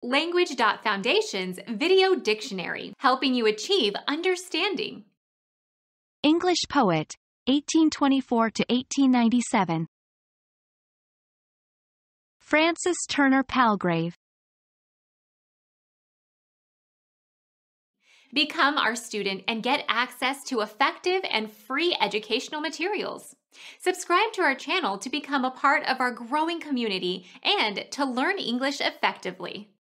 Language.Foundation's Video Dictionary, helping you achieve understanding. English poet, 1824 to 1897. Francis Turner Palgrave. Become our student and get access to effective and free educational materials. Subscribe to our channel to become a part of our growing community and to learn English effectively.